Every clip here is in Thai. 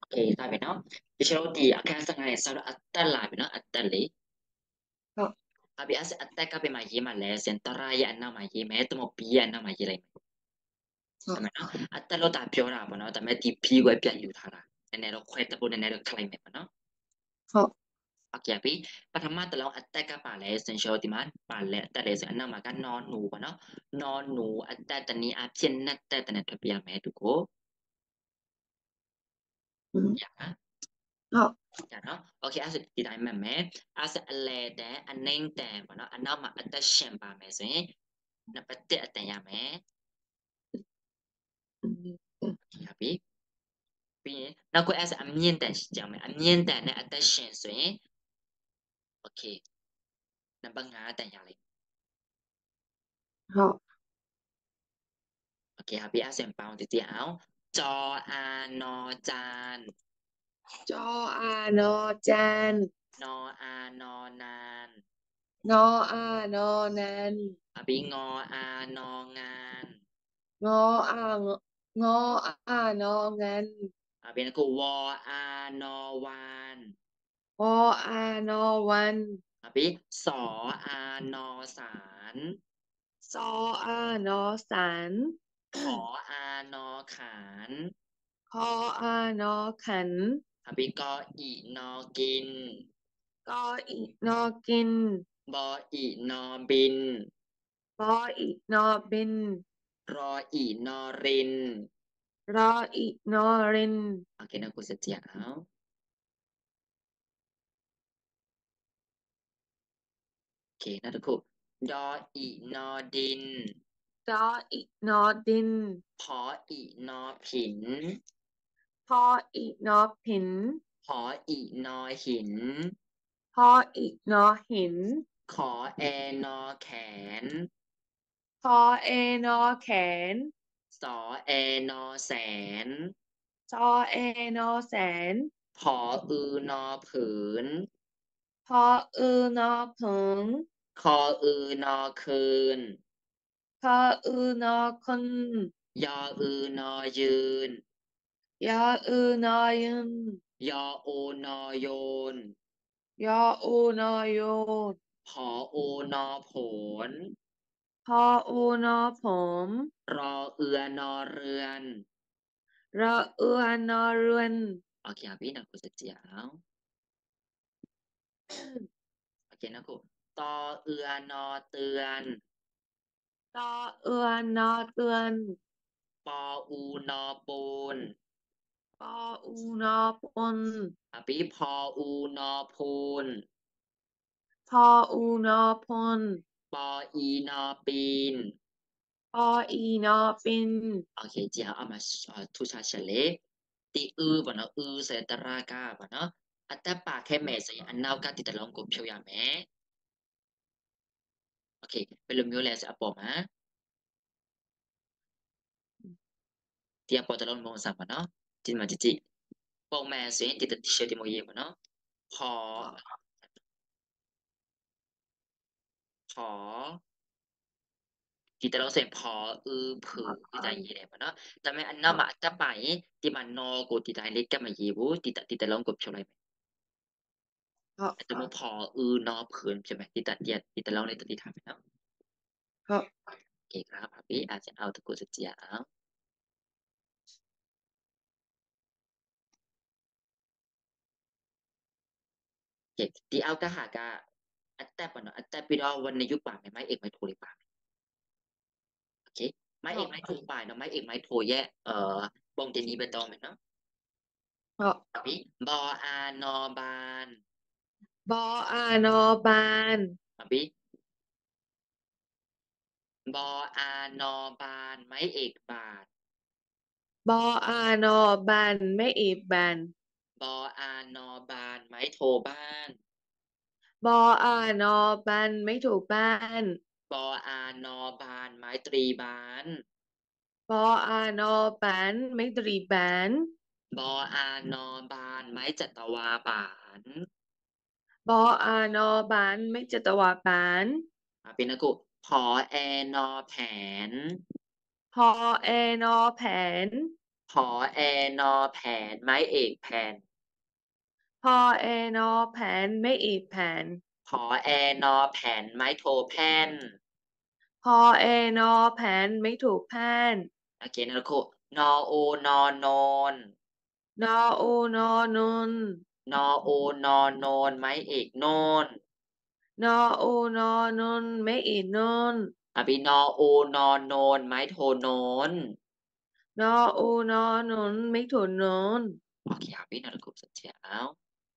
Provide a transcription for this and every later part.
เคได้ไปเนาะดิฉันรู้ดีอาการสังเกตสารอัตตลาไปเนาะอัตตลีဟုတ်อาบิอาศัยอัตตก็เป็นมาเยี่ยมมาแล้วเซนตรายอันนั้นมาเยี่ยมแม้ตัวมปีอันนั้นมาเยี่ยมเลยဟုတ်ใช่ไหมเนาะอัตตเราตาเพียวราปะเนาะแต่ไม่ตีพีก็เปลี่ยนอยู่ท่าละอันนี้เราคุยตะบุนอันนี้เราคลายไหมปะเนาะဟုတ်โอเคพี่ปฐมมาตเราอัตตก็ป่าแล้วเซนโชติมันป่าแล้วแต่เลยอันนั้นมากันนอนหนูปะเนาะนอนหนูอัตตตอนนี้อาเพียนนัตตตอนนี้ทบยาแม่ทุกคนอย่างนะဟုတ် dạ nó ok asa thì đại mà mẹ asa alle để anh nên để mà nó anh nó mà anh ta xem bà mẹ rồi nó bắt tết ở nhà mẹ dạ biết biết nó có asa âm nhiên để chẳng mẹ âm nhiên để này anh ta xem rồi ok nó bằng ngã tại nhà này ဟုတ် ok hả biết asa bao thì tiêu áo cho a no chan จออานอจาน no a no nan นออานอนัน à biết ngo a no ngan งออางงออานองัน à biết nó có wo a no wan วออานอวัน à biết sỏ a no sản ซออานอสันขออานอขานคออานอขันอภิกออีนอกินกออีนอกินบออีนอบินปออีนอบินรออีนอรินรออีนอรินโอเคนะกูจะเจียวโอเคนะทุกคนดออีนอดินดออีนอดินพออีนอผินพออีนอผินพออีนอหินพออีนอหินขอแอนอแขนพอเอนอแขนสอแอนอแสนซอเอนอแสนพออือนอผืนพออือนอผงคออือนอคืนพออือนอคนยออือนอยืนยออือนอยืนยอโอนอโยนยออูนอโยนผอโอนอผลพออูนอผมรอเอือนอเรือนรอเอือนอเรือนโอเคครับพี่นะกูจะเจียวโอเคนะกูตอเอือนอเตือนตอเอือนอเตือนปออูนอปูนปออูนอปนอ่ะพี่พออูนอพูนพออูนอพลปออีนอปีนปออีนอปินโอเคเจียวเอามาทุชาเฉลยตีอือบ่เนาะอือเสตรากาบ่เนาะอัตตาปากแค่แม่ใส่อันนาวกาติดตะลองกบเพียวยาแม่ โอเคbelum mulai apa mah tiap potelon mau sama no tin ma cici pong ma sen ti t-shirt mo ye no ขอขอที่แต่เราเสียพอผือที่ใจเย่เลยเนาะแต่ไม่อันนั้นมาจะไปที่มันนอกูที่ใจเล็กก็มาเย่บุที่แต่ลองกบชอะไรไหมแต่มันพอนอผืนใช่ไหมที่แต่ลองในตัวที่ทำเนาะโอเคครับพี่อาจจะเอาตะกุสัจจะเอาโอเคที่เอาก็หากาอัตตาปะเนาะอัตตาปีดอวันในยุคป่าไม่เอกไม่โทรเลยป่า โอเคไม้เอกไม้โทบ่ายเนาะไม้เอกไม้โทแยะบงเจนีเบตองเหมือนเนาะพี่บออานอบานบออานอบานพี่บออานอบานไม้เอกบาทบออานอบานไม่อีบานบออานอบานไม้โทบ้านบออานอบานไม่ถูกบ้านบออานอบานไม้ตรีบานบออานอบานไม่ตรีบานบออานอบานไม้จัตวาบานบออานอบานไม่จตวาบานเป็นนะกูพอแอนอแผนพอเอนอแผนผอแอนอแผนไม้เอกแผ่นพอแอนอแผนไม่อีกแผนผอแอนอแผ่นไม้โทแผ่นพอแอนอแผนไม่ถูกแพนโอเคนะครูนอโอนอนอนนอโอนอนนนอโอนอนอนไม้เอกโนนนอโอนอนนไม่อีกนนบีนอโอนอนอนไม้โทโนนนอโอนอนนไม่ถูกนนโอเคบีนะครูสัจจาว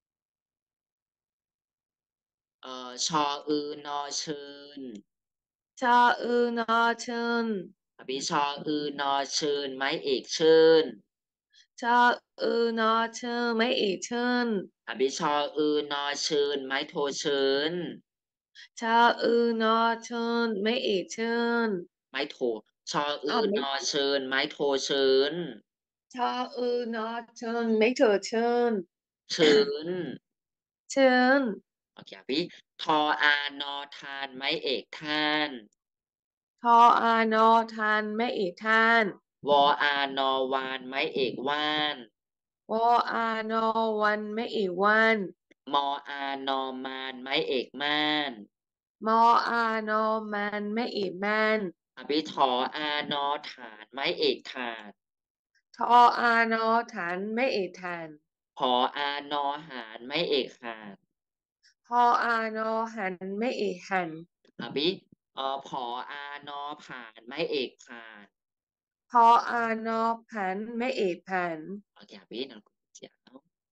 ชออือนอเชิญชออือนอเชิญบีชออือนอเชิญไม้เอกเชิญชออือนอเชิญไม่อีกเชิญบีชออือนอเชิญไม้โทเชิญชออือนอเชิญไม่อีกเชิญไม้โทชออือ้าวไม่อนอเชิญไม้โทเชิญชออือนอเชิญไม่ถูกเชิญเชิญเชิญโอเคพี่ทออานอทานไม้เอกท่านทออานอทานไม่อีกท่านวออานอวานไม้เอกว่านวออานอวันไม่อีกวันมออานอมานไม้เอกม่านมออานอมันไม่อีกมันพี่ทออานอฐานไม้เอกถาดทออานอฐานไม่อีกฐานพออานอหารไม้เอกหาดพออานอหันไม่อีกหันพี่พออานอผ่านไม้เอกผ่านพออานอผันไม่อีกผันโอเคพี่นั่นก็เจ้า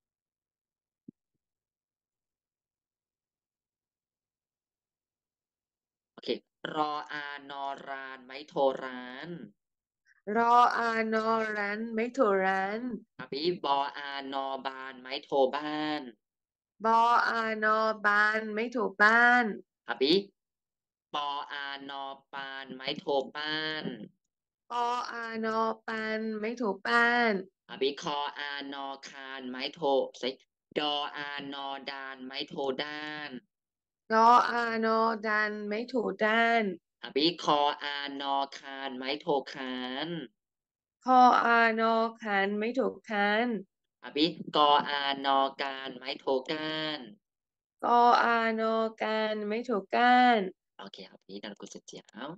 โอเครออานอรานไม้โทร้านรออานอรันไม่ถูรันพี่บออานอบานไม้โทบ้านบออานอบานไม่ถูกบ้านพี่ปออานอปานไม้โทป้านปออานอปันไม่ถูกบ้านพี่คออานอคานไม้โทใส่ดออานอดานไม้โทด้านรออานอดันไม่ถูกด้านพี่คออานอคานไม้โทคานพออานอขันไม่ถูกคันพี่กออานอการไม้โทก้านกออานอกันไม่ถูกก้านโอเคครับพี่นันกุศลเจียว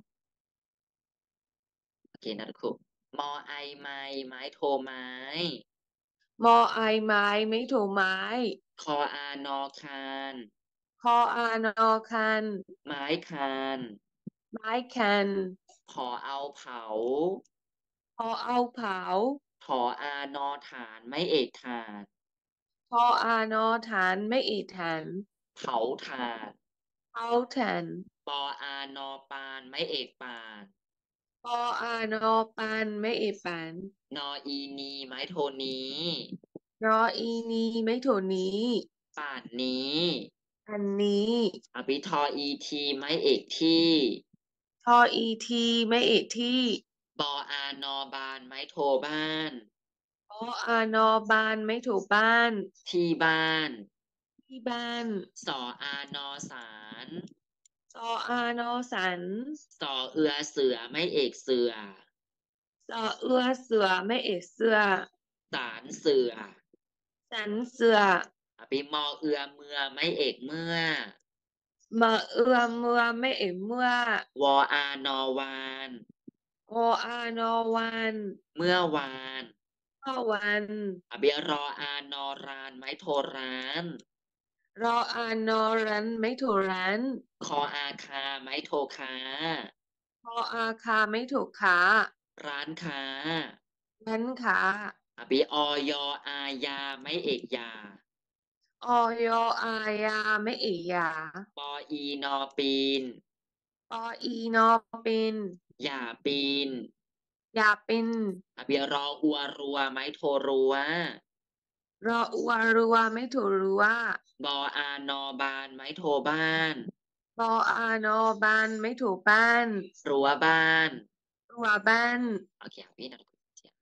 โอเคนันกุมอไอไม้ไม้โทไม้มอไอไม้ไม่ถูกไม้คออานอคานพออานอคันไม้คานไม้คันผอเอาเผาพอเอาเผาถออานอฐานไม่เอกฐานพออานอฐานไม่อีฐานเผาถ่านเผาฐานปออานอปานไม่เอกปานพออานอปันไม่อีปันนออีนีไม้โทนี้รออีนีไม่ถูกนี้ป่านนี้อันนี้ปิทออีทีไม้เอกที่ทออีทีไม่อีที่บออานอบานไม้โทบ้านออานอบานไม่ถูกบ้านที่บ้านที่บ้านสออานอสารสออานอสันสอเอือเสือไม่เอกเสือสอเอือเสือไม่เอกเสือสารเสือสันเสือปิมอเอือเมือไม่เอกเมื่อมาเอือเมื่อไม่เอกเมื่อวออานอวานออานอวันเมื่อวานเมื่อวันเบียรออานอรานไม้โทร้านรออานอรันไม่ถูกรันคออาคาไม้โทค้าพออาคาไม่ถูกขาร้านค้านั้นขาบีออยอายาไม่เอกยาออยอายาไม่เอกยาปออีนอปีนปออีนอเป็นอย่าปีนยาเป็นเบียรออัวรัวไม้โทรัวรออัวรัวไม่ถูกรัวบออานอบานไม้โทบ้านปออานอบานไม่ถูกบ้านรั้วบ้านตัวบ้านโอเคพี่นักเจียว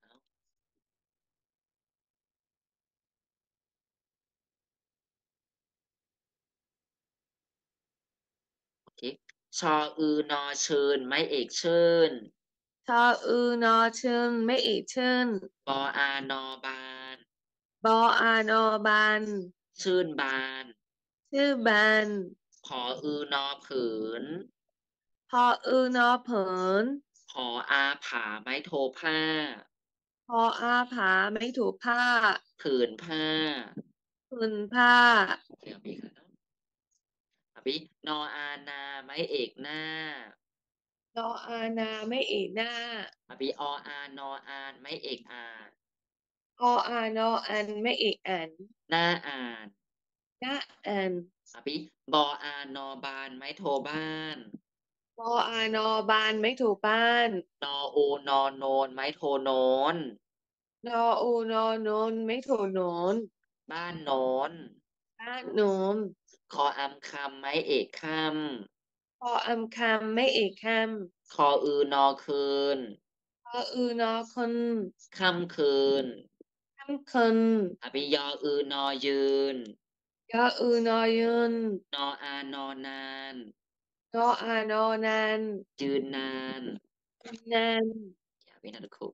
โอเคชออือนอเชิญไม้เอกเชิญชออือนอชึนไม่เอกชื่นปออานอบานบออานอบันชื่นบานชื่อบันผออือนอผืนพออือนอเผินผออาผาไม้โทผ้าพออาผาไม่ถูกผ้าผืนผ้าผืนผ้าเรียกมีค่ะเนาะอภินออานาไม้เอกหน้านออานาไม่เอกหน้าอภิออานออานไม้เอกอ่านออานออันไม่เอกอันหน้าอ่านนะอันอภิบออานอบานไม้โทบ้านปออานอบานไม่ถูกบ้านนอโอนอโนนไม้โทโนนนออูนอโนนไม่ถูกโนนบ้านโนนบ้านโนนคออำคำไม้เอกค่พออำคำไม่เอกคำคออือนอคืนำพออือนอคนค่ำคืนคำคนอภิยออือนอยืนยออือนอยืนนออานอนานนออานอนันยืนนานนันอย่าเป็นนะทุกคน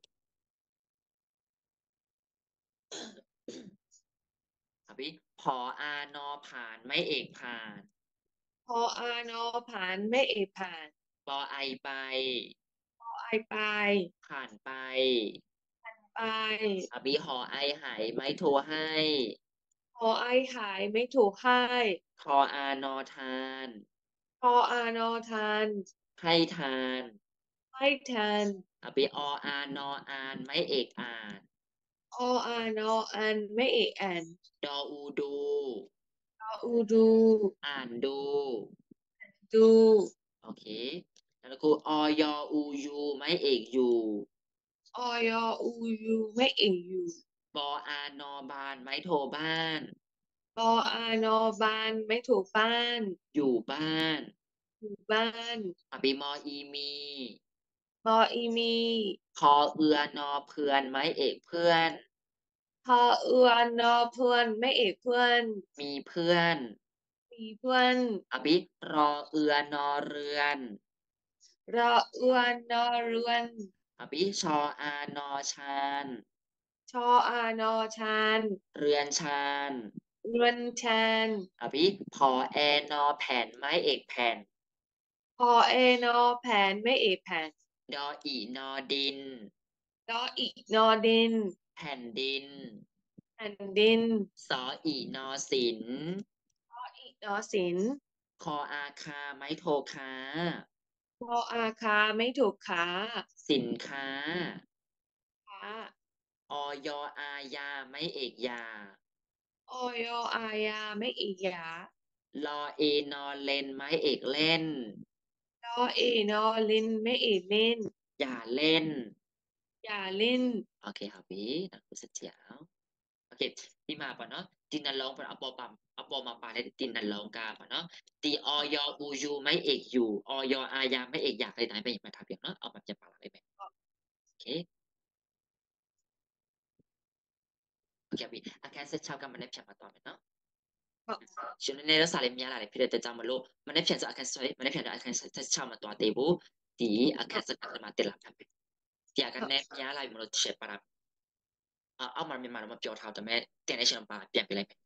อภิผออานอผ่านไม่เอกผ่านพออานอผ่านไม่เอกผ่านปอไอไปพอไอไปผ่านไปไปอภิหอไอหายไม่โทรให้พอไอหายไม่ถูกให้ทออานอทานพออานอทานให้ทานให้ทานอภิออานออานไม่เอกอ่านออานออันไม่เอกอันดออูดูออูดูอ่านดูดูโอเคแล้วครูอยอูยูไม่เอกอยู่ออยอูยูไม่เอกอยู่บออานอบานไม่โทรบ้านปออานอบานไม่ถูกบ้านอยู่บ้านอยู่บ้านอภิมออีมีปออีมีพอเอือนอเพื่อนไม้เอกเพื่อนพอเอือนอเพื่อนไม่เอกเพื่อนมีเพื่อนมีเพื่อนอภิรอเอือนอเรือนรอเอือนอเรือนอภิชออานอชานชออานอชานเรือนชานเรือนชานอภิพอแอนอแผ่นไม้เอกแผ่นพอเอนอแผนไม่เอกแผนดออีนอดินดออีนอดินแผ่นดินแผ่นดินสออีนอสินดออีนอสินคออาคาไม้โทค้าพออาคาไม่ถูกขาสินค้าขาออยอายาไม่เอกยาออยอายาไม่อีกหยาลอเอนอเลนไม้เอกเล่นดอเอนอลินไม่อีกเล่นอย่าเล่นอย่าเล่น OK 好的，那不是讲 OK ที่มาป่ะเนาะจินนันลองป่ะเอาปอปั๊มเอาปอมาป่าได้จินนันลองกาป่ะเนาะตีออยอูยูไม่เอกอยู่ออยอายาไม่เอกอยากเลยนะไปมาทำเพียงเนาะเอาแบบจะป่าอะไรไปโอเคโอเคพี่อาแค่เซชาวกันมันได้เพียงมาตอนเนาะช่วงนี้เราสารมีอะไรพี่เดจะจำมาโลมันได้เพียงจากอาแค่สวยมันได้เพียงจากอาแค่เซชาวมาตัวเตบุตีอาแค่สักการมาเตลับครับตีอากันแนบมีอะไรมันเราเชื่อปะรับเอามันมีมาเรามาเปียวเท้าแต่แม่เตียนในเชิงป่าเปลี่ยนไปเลย